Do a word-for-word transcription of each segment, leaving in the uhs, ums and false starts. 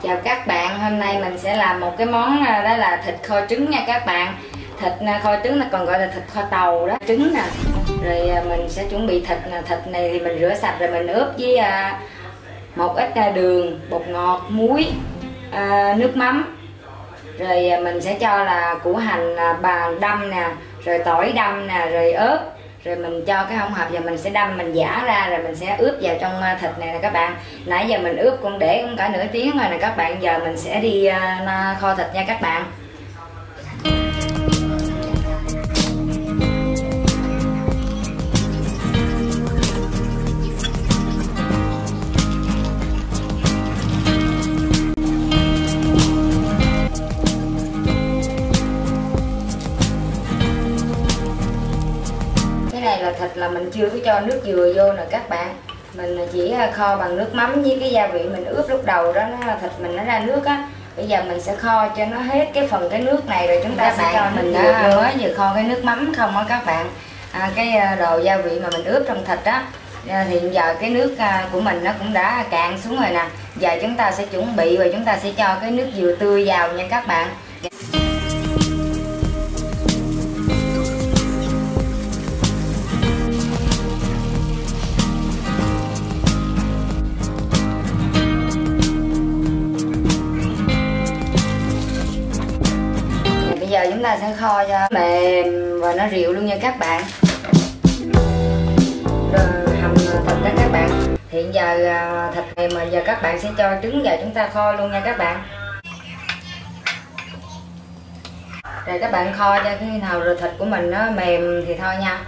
Chào các bạn, hôm nay mình sẽ làm một cái món đó là thịt kho trứng nha các bạn. Thịt kho trứng là còn gọi là thịt kho tàu đó, trứng nè. Rồi mình sẽ chuẩn bị thịt nè, thịt này thì mình rửa sạch rồi mình ướp với một ít đường, bột ngọt, muối, nước mắm. Rồi mình sẽ cho là củ hành bà đâm nè, rồi tỏi đâm nè, rồi ớt. Rồi mình cho cái hỗn hợp và mình sẽ đâm, mình giã ra rồi mình sẽ ướp vào trong thịt này nè các bạn. Nãy giờ mình ướp cũng để cũng cả nửa tiếng rồi nè các bạn. Giờ mình sẽ đi uh, kho thịt nha các bạn. Cái này là thịt là mình chưa có cho nước dừa vô nè các bạn. Mình chỉ kho bằng nước mắm với cái gia vị mình ướp lúc đầu đó, nó thịt mình nó ra nước á. Bây giờ mình sẽ kho cho nó hết cái phần cái nước này rồi chúng ta các sẽ bạn, cho mình đã mới vừa kho cái nước mắm không á các bạn. À, cái đồ gia vị mà mình ướp trong thịt á thì giờ cái nước của mình nó cũng đã cạn xuống rồi nè. Giờ chúng ta sẽ chuẩn bị và chúng ta sẽ cho cái nước dừa tươi vào nha các bạn. Bây giờ chúng ta sẽ kho cho mềm và nó rịu luôn nha các bạn. Rồi hầm thịt đó các bạn. Hiện giờ thịt này mà giờ các bạn sẽ cho trứng vào chúng ta kho luôn nha các bạn. Rồi các bạn kho cho cái nào rồi thịt của mình nó mềm thì thôi nha.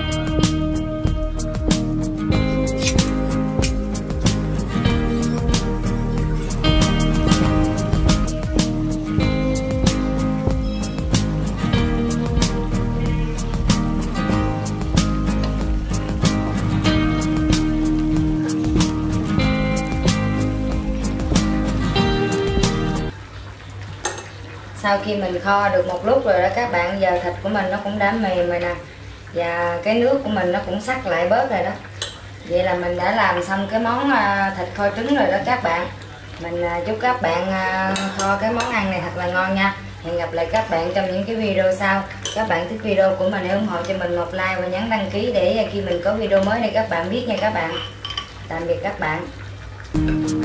Sau khi mình kho được một lúc rồi đó các bạn, giờ thịt của mình nó cũng đã mềm rồi nè. Và cái nước của mình nó cũng sắc lại bớt rồi đó. Vậy là mình đã làm xong cái món thịt kho trứng rồi đó các bạn. Mình chúc các bạn kho cái món ăn này thật là ngon nha. Hẹn gặp lại các bạn trong những cái video sau. Các bạn thích video của mình hãy ủng hộ cho mình một like và nhấn đăng ký để khi mình có video mới để các bạn biết nha các bạn. Tạm biệt các bạn.